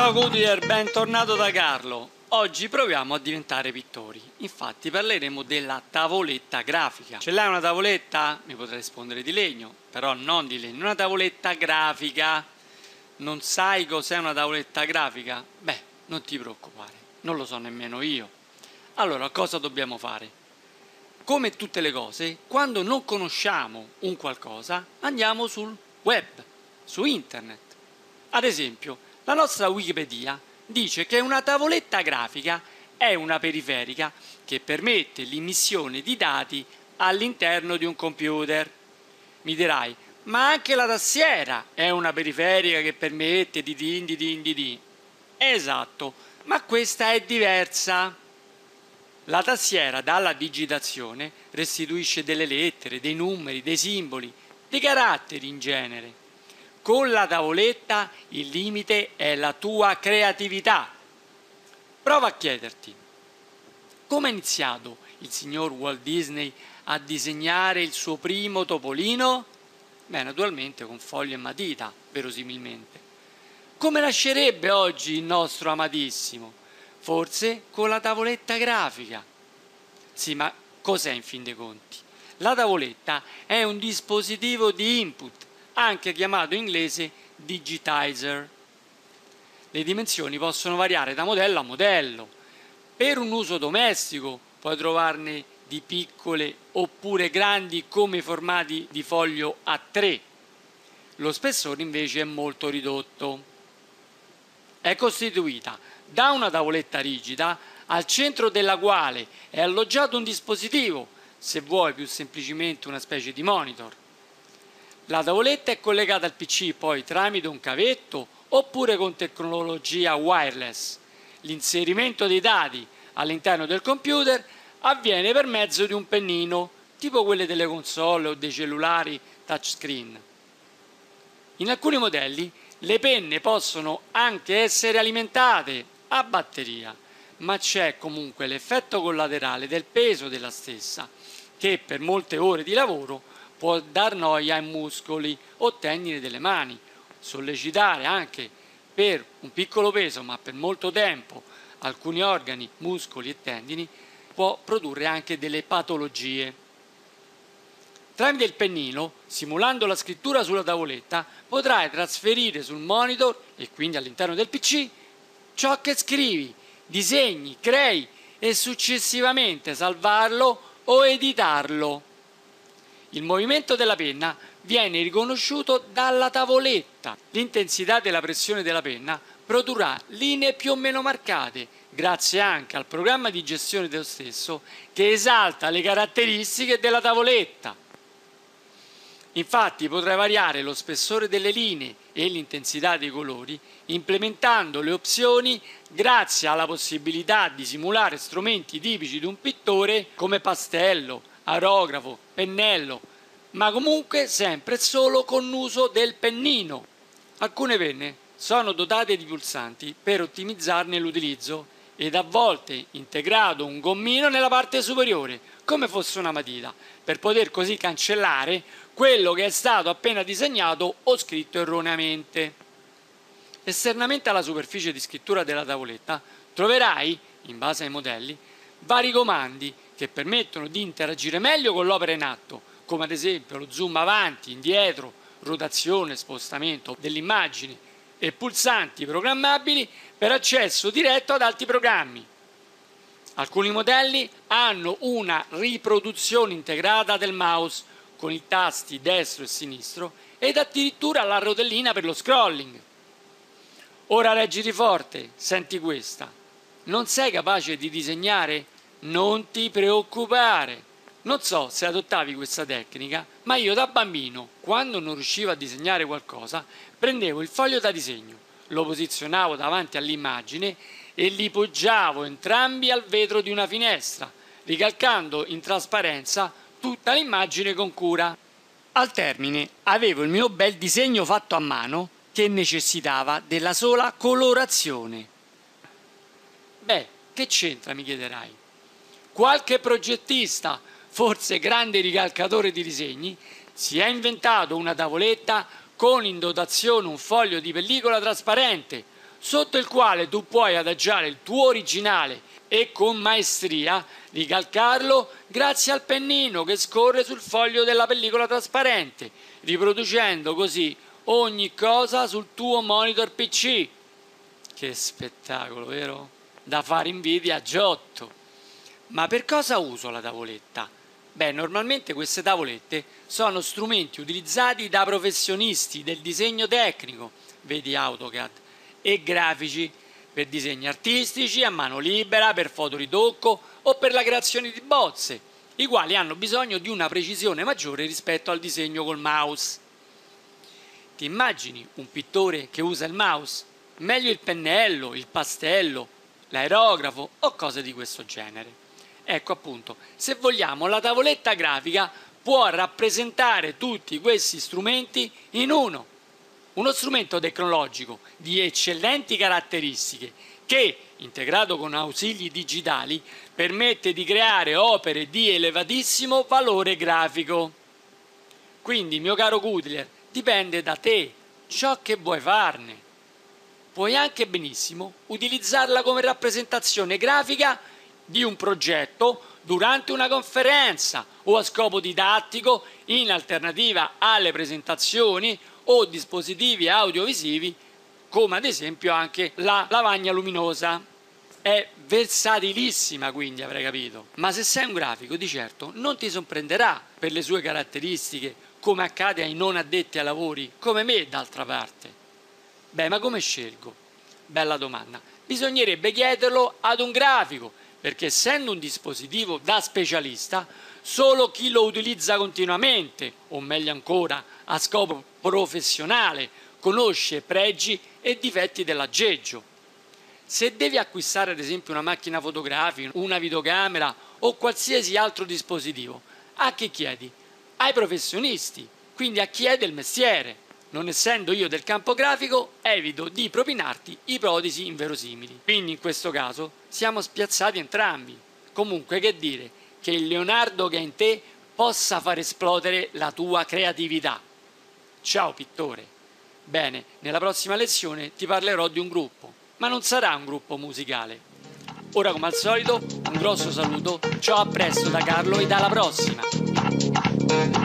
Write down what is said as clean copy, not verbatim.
Ciao Goodyear, bentornato da Carlo. Oggi proviamo a diventare pittori. Infatti parleremo della tavoletta grafica. Ce l'hai una tavoletta? Mi potrai rispondere di legno, però non di legno, una tavoletta grafica. Non sai cos'è una tavoletta grafica? Beh, non ti preoccupare, non lo so nemmeno io. Allora, cosa dobbiamo fare? Come tutte le cose, quando non conosciamo un qualcosa, andiamo sul web, su internet. Ad esempio, la nostra Wikipedia dice che una tavoletta grafica è una periferica che permette l'immissione di dati all'interno di un computer. Mi dirai, ma anche la tastiera è una periferica che permette di. Esatto, ma questa è diversa. La tastiera dalla digitazione restituisce delle lettere, dei numeri, dei simboli, dei caratteri in genere. Con la tavoletta il limite è la tua creatività. Prova a chiederti, come ha iniziato il signor Walt Disney a disegnare il suo primo topolino? Beh, naturalmente con foglio e matita, verosimilmente. Come nascerebbe oggi il nostro amatissimo? Forse con la tavoletta grafica. Sì, ma cos'è in fin dei conti? La tavoletta è un dispositivo di input, anche chiamato in inglese digitizer. Le dimensioni possono variare da modello a modello. Per un uso domestico puoi trovarne di piccole oppure grandi come i formati di foglio A3. Lo spessore invece è molto ridotto. È costituita da una tavoletta rigida al centro della quale è alloggiato un dispositivo, se vuoi più semplicemente una specie di monitor. La tavoletta è collegata al PC poi tramite un cavetto oppure con tecnologia wireless. L'inserimento dei dati all'interno del computer avviene per mezzo di un pennino, tipo quelle delle console o dei cellulari touchscreen. In alcuni modelli le penne possono anche essere alimentate a batteria, ma c'è comunque l'effetto collaterale del peso della stessa, che per molte ore di lavoro può dar noia ai muscoli o tendini delle mani, sollecitare anche per un piccolo peso, ma per molto tempo, alcuni organi, muscoli e tendini, può produrre anche delle patologie. Tramite il pennino, simulando la scrittura sulla tavoletta, potrai trasferire sul monitor e quindi all'interno del PC ciò che scrivi, disegni, crei e successivamente salvarlo o editarlo. Il movimento della penna viene riconosciuto dalla tavoletta. L'intensità della pressione della penna produrrà linee più o meno marcate, grazie anche al programma di gestione dello stesso che esalta le caratteristiche della tavoletta. Infatti potrai variare lo spessore delle linee e l'intensità dei colori implementando le opzioni grazie alla possibilità di simulare strumenti tipici di un pittore come pastello, aerografo, pennello, ma comunque sempre e solo con uso del pennino. Alcune penne sono dotate di pulsanti per ottimizzarne l'utilizzo ed a volte integrato un gommino nella parte superiore, come fosse una matita, per poter così cancellare quello che è stato appena disegnato o scritto erroneamente. Esternamente alla superficie di scrittura della tavoletta troverai, in base ai modelli, vari comandi che permettono di interagire meglio con l'opera in atto, come ad esempio lo zoom avanti, indietro, rotazione, spostamento dell'immagine e pulsanti programmabili per accesso diretto ad altri programmi. Alcuni modelli hanno una riproduzione integrata del mouse con i tasti destro e sinistro ed addirittura la rotellina per lo scrolling. Ora reggiti forte, senti questa. Non sei capace di disegnare? Non ti preoccupare. Non so se adottavi questa tecnica, ma io da bambino, quando non riuscivo a disegnare qualcosa, prendevo il foglio da disegno, lo posizionavo davanti all'immagine e li poggiavo entrambi al vetro di una finestra, ricalcando in trasparenza tutta l'immagine con cura. Al termine avevo il mio bel disegno fatto a mano che necessitava della sola colorazione. Beh, che c'entra, mi chiederai? Qualche progettista, forse grande ricalcatore di disegni, si è inventato una tavoletta con in dotazione un foglio di pellicola trasparente sotto il quale tu puoi adagiare il tuo originale e con maestria ricalcarlo grazie al pennino che scorre sul foglio della pellicola trasparente, riproducendo così ogni cosa sul tuo monitor PC. Che spettacolo, vero? Da fare invidia a Giotto. Ma per cosa uso la tavoletta? Beh, normalmente queste tavolette sono strumenti utilizzati da professionisti del disegno tecnico, vedi AutoCAD, e grafici, per disegni artistici, a mano libera, per fotoritocco o per la creazione di bozze, i quali hanno bisogno di una precisione maggiore rispetto al disegno col mouse. Ti immagini un pittore che usa il mouse? Meglio il pennello, il pastello, l'aerografo o cose di questo genere. Ecco appunto, se vogliamo, la tavoletta grafica può rappresentare tutti questi strumenti in uno strumento tecnologico di eccellenti caratteristiche che, integrato con ausili digitali, permette di creare opere di elevatissimo valore grafico. Quindi, mio caro Goodyear, dipende da te ciò che vuoi farne. Puoi anche benissimo utilizzarla come rappresentazione grafica di un progetto durante una conferenza o a scopo didattico in alternativa alle presentazioni o dispositivi audiovisivi, come ad esempio anche la lavagna luminosa. È versatilissima, quindi, avrai capito. Ma se sei un grafico, di certo non ti sorprenderà per le sue caratteristiche, come accade ai non addetti ai lavori, come me d'altra parte. Beh, ma come scelgo? Bella domanda. Bisognerebbe chiederlo ad un grafico, perché essendo un dispositivo da specialista, solo chi lo utilizza continuamente, o meglio ancora a scopo professionale, conosce pregi e difetti dell'aggeggio. Se devi acquistare ad esempio una macchina fotografica, una videocamera o qualsiasi altro dispositivo, a chi chiedi? Ai professionisti, quindi a chi è del mestiere. Non essendo io del campo grafico, evito di propinarti ipotesi inverosimili. Quindi in questo caso siamo spiazzati entrambi. Comunque, che dire, che il Leonardo che è in te possa far esplodere la tua creatività. Ciao pittore. Bene, nella prossima lezione ti parlerò di un gruppo, ma non sarà un gruppo musicale. Ora, come al solito, un grosso saluto, ciao, a presto da Carlo e alla prossima!